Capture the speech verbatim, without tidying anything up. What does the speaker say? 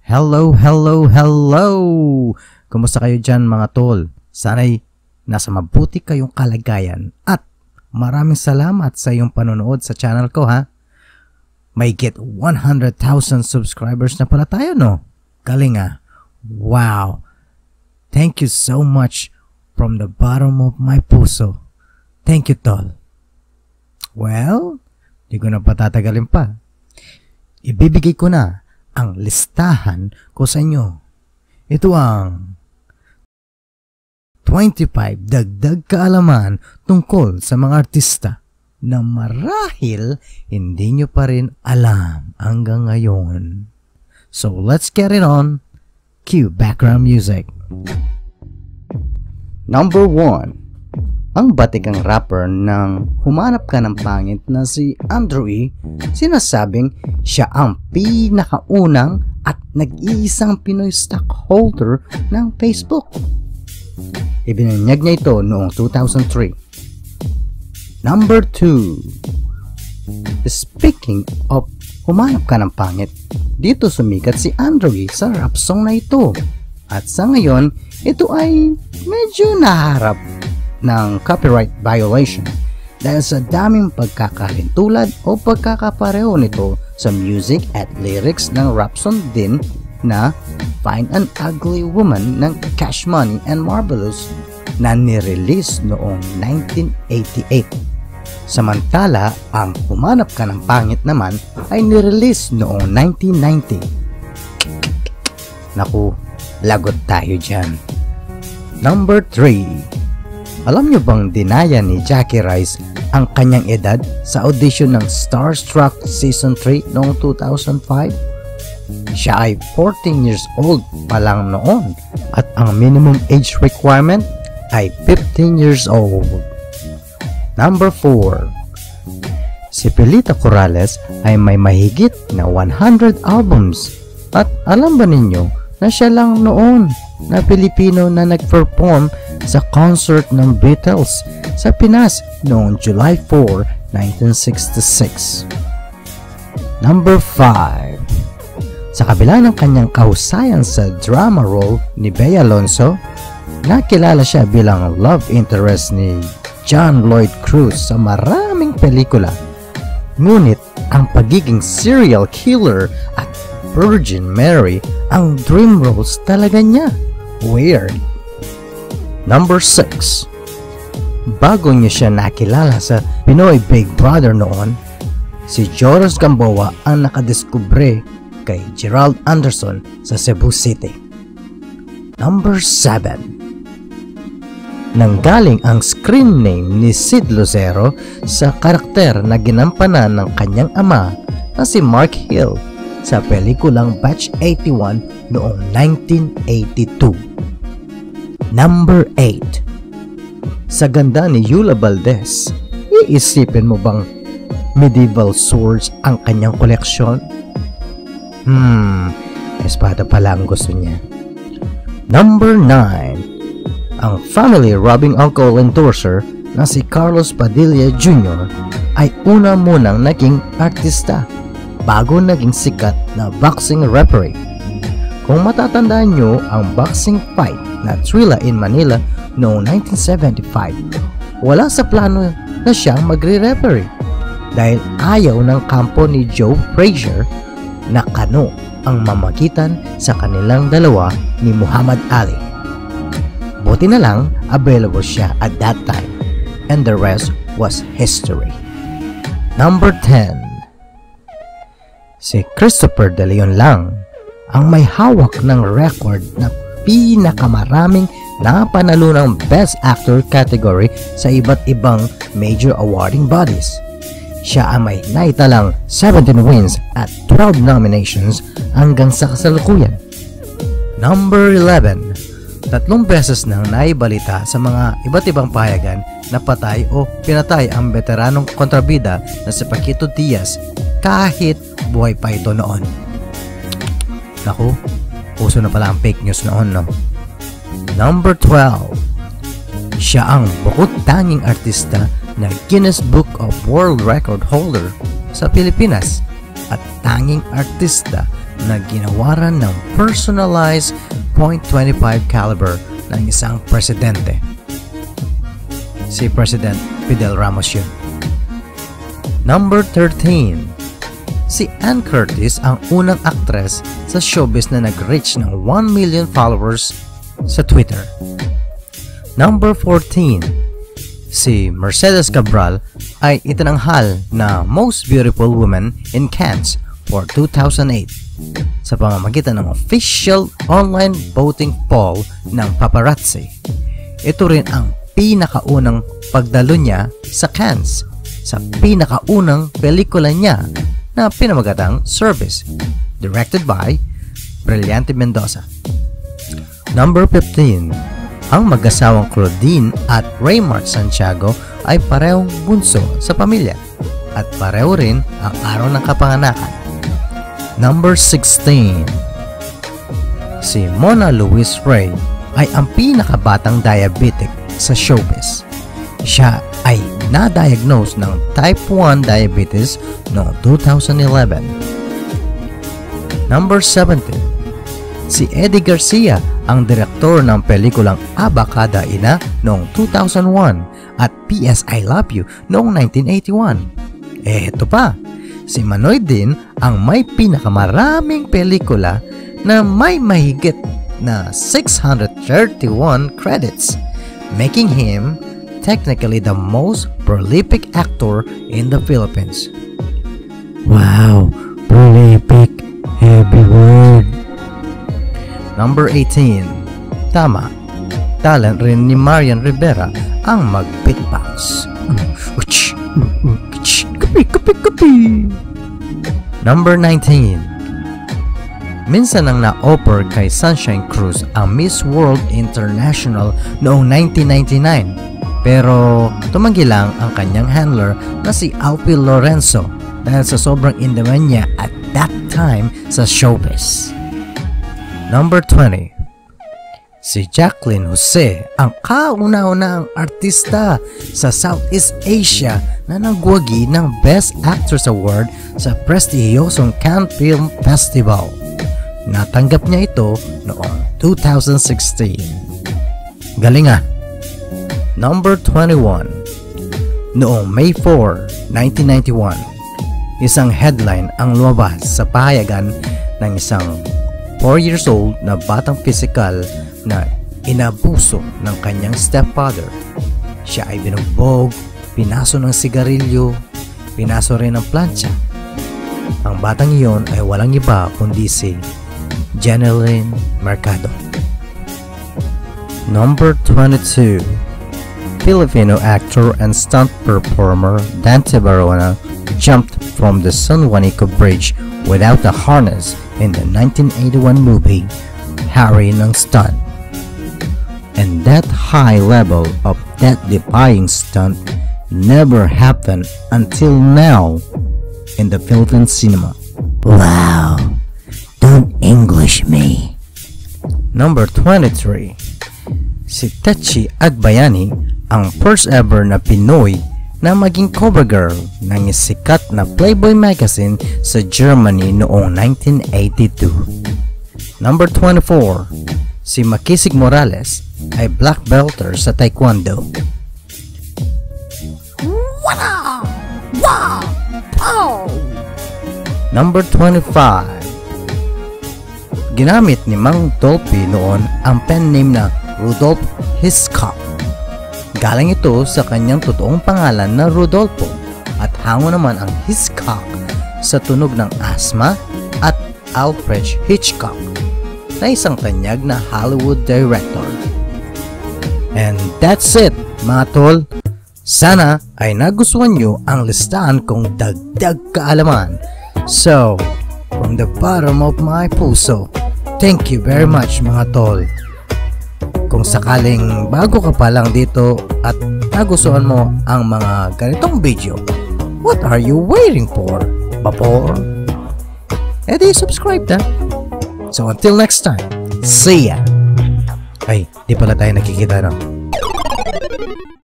Hello, hello, hello! Kumusta kayo dyan mga tol? Sana'y nasa mabuti kayong kalagayan at maraming salamat sa iyong panonood sa channel ko ha. May get one hundred thousand subscribers na pala tayo no? Galing ah. Wow! Thank you so much from the bottom of my puso. Thank you tol. Well, di ko na patatagalin pa. Ibibigay ko na ang listahan ko sa inyo. Ito ang twenty-five dagdag kaalaman tungkol sa mga artista na marahil hindi nyo pa rin alam hanggang ngayon. So let's get it on. Cue background music. Number one. Ang batikang rapper ng Humanap Ka ng Pangit na si Andrew E. sinasabing siya ang pinakaunang at nag-iisang Pinoy stockholder ng Facebook. Ibinunyag niya ito noong two thousand three. Number two. Speaking of Humanap Ka ng Pangit, dito sumikat si Andrew E. sa rap song na ito. At sa ngayon, ito ay medyo naharap ng copyright violation dahil sa daming pagkakalintulad o pagkakapareho nito sa music at lyrics ng rap song din na Fine and Ugly Woman ng Cash Money and Marvelous na nirelease noong nineteen eighty-eight. Samantala, ang Humanap Ka ng Pangit naman ay nirelease noong nineteen ninety. Naku, lagot tayo dyan. Number three. Alam niyo bang dinaya ni Jackie Rice ang kanyang edad sa audition ng Starstruck Season three noong two thousand five? Siya ay fourteen years old pa lang noon at ang minimum age requirement ay fifteen years old. Number four. Si Pilita Corrales ay may mahigit na one hundred albums at alam ba ninyo na siya lang noon na Pilipino na nag-perform sa concert ng Beatles sa Pinas noong July fourth, nineteen sixty-six. Number five. Sa kabila ng kanyang kahusayan sa drama role ni Bea Alonzo, nakilala siya bilang love interest ni John Lloyd Cruz sa maraming pelikula. Ngunit ang pagiging serial killer at Virgin Mary ang dream roles talaga niya. Weird. Number six. Bago niya siya nakilala sa Pinoy Big Brother noon, si Joros Gamboa ang nakadiskubre kay Gerald Anderson sa Cebu City. Number seven. Nanggaling ang screen name ni Sid Lucero sa karakter na ginampanan ng kanyang ama na si Mark Hill sa pelikulang Batch eighty-one noong nineteen eighty-two. Number eight. Sa ganda ni Yula Valdez, iisipin mo bang medieval swords ang kanyang koleksyon? Hmm, espada pala ang gusto niya. Number nine. Ang family robbing uncle endorser na si Carlos Padilla Junior ay una munang naging artista bago naging sikat na boxing referee. Kung matatandaan nyo ang boxing fight na Trilla in Manila noong nineteen seventy-five, wala sa plano na siyang magre-referee dahil ayaw ng kampo ni Joe Frazier na kano ang mamagitan sa kanilang dalawa ni Muhammad Ali. Buti na lang available siya at that time and the rest was history. Number ten. Si Christopher De Leon lang ang may hawak ng record na pinakamaraming napanalunang Best Actor category sa iba't ibang major awarding bodies. Siya ay may naitalang seventeen wins at twelve nominations hanggang sa kasalukuyan. Number eleven. Tatlong beses nang naibalita sa mga iba't ibang pahayagan na patay o pinatay ang veteranong kontrabida na si Paquito Diaz kahit buhay pa ito noon. Naku, puso na pala ang fake news noon, no? Number twelve. Siya ang bukod-tanging artista na Guinness Book of World Record holder sa Pilipinas at tanging artista na ginawaran ng personalized point two five caliber ng isang presidente. Si President Fidel Ramos yun. Number thirteen. Si Ann Curtis ang unang actress sa showbiz na nag-reach ng one million followers sa Twitter. Number fourteen. Si Mercedes Cabral ay itinanghal na Most Beautiful Woman in Cannes for two thousand eight sa pamamagitan ng official online voting poll ng paparazzi. Ito rin ang pinakaunang pagdalo niya sa Cannes sa pinakaunang pelikula niya na pinamagatang Service, directed by Brilliante Mendoza. Number fifteen. Ang mag-asawang Claudine at Raymart Santiago ay parehong bunso sa pamilya at pareho rin ang araw ng kapanganakan. Number sixteen. Si Mona Louise Ray ay ang pinakabatang diabetic sa showbiz. Siya ay na-diagnose ng type one diabetes noong two thousand eleven. Number seventeen. Si Eddie Garcia ang direktor ng pelikulang Abacada Ina noong two thousand one at P S I Love You noong nineteen eighty-one. Eh, ito pa, si Manoy din ang may pinakamaraming pelikula na may mahigit na six hundred thirty-one credits, making him technically the most prolific actor in the Philippines. Wow, prolific, heavy word. Number eighteen. Tama, talent rin ni Marian Rivera ang mag-beatbox. Kapi, kapi, kapi. Number nineteen. Minsan nang na-offer kay Sunshine Cruz ang Miss World International noong nineteen ninety-nine, pero tumanggi lang ang kanyang handler na si Alfie Lorenzo dahil sa sobrang indaman niya at that time sa showbiz. Number twenty. Si Jacqueline Jose ang kauna-unang artista sa Southeast Asia na nagwagi ng Best Actress Award sa prestihiyosong Cannes Film Festival. Natanggap niya ito noong two thousand sixteen. Galing ah! Number twenty-one. Noong May fourth, nineteen ninety-one, isang headline ang lumabas sa pahayagan ng isang four years old na batang pisikal na inabuso ng kanyang stepfather. Siya ay binugbog, pinaso ng sigarilyo, pinaso rin ng plancha. Ang batang iyon ay walang iba kundi si Jeneline Mercado. Number twenty-two. Filipino actor and stunt performer Dante Barona jumped from the San Juanico Bridge without a harness in the nineteen eighty-one movie Harry ng Stunt. And that high level of death-defying stunt never happened until now in the Philippine cinema. Wow, don't English me. Number twenty-three. Si Techi Agbayani ang first ever na Pinoy na maging cover girl ng sikat na Playboy magazine sa Germany noong nineteen eighty-two. Number twenty-four. Si Makisig Morales ay black belter sa Taekwondo. Wow! Wow! Pow! Number twenty-five. Ginamit ni Mang Dolphy noon ang pen name na Rudolph Hitchcock. Galing ito sa kanyang totoong pangalan na Rodolfo at hango naman ang Hitchcock sa tunog ng asthma at Alfred Hitchcock na isang tanyag na Hollywood director. And that's it, mga tol. Sana ay nagustuhan nyo ang listahan kong dagdag kaalaman. So, from the bottom of my puso, thank you very much, mga tol. Kung sakaling bago ka pa lang dito at nagustuhan mo ang mga ganitong video, what are you waiting for? Bapor? E di subscribe na. So until next time, see ya! Ay, di pala tayo nakikita no?